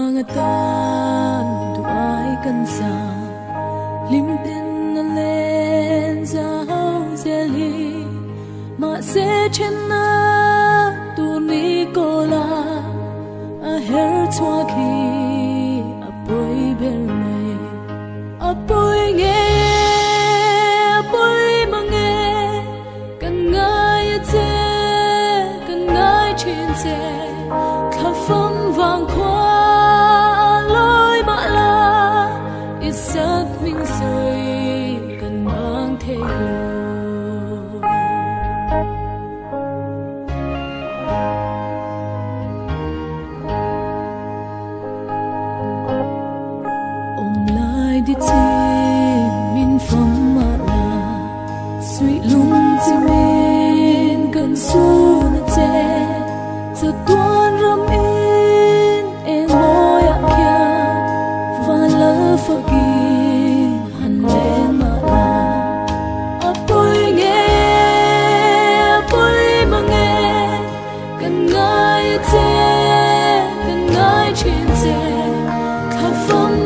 tan tu ai kan sa lim tin na len za hau zeli ma se chen na tu ni ko la a her chwa ki a poi ber mai a poi nge a poi mange kan ngai che kan ngai chen che kha phong vang khoa lối mà la ít sắc minh rồi cần mang theo ôm lại đi tìm min phong mà la suy lung chỉ min cần su na che cho tuan ram in em môi ạ kia và lỡ forgive hẳn lên mà là apoi nghe apoi mà nghe cần ngài che cần ngài trên che khắp phong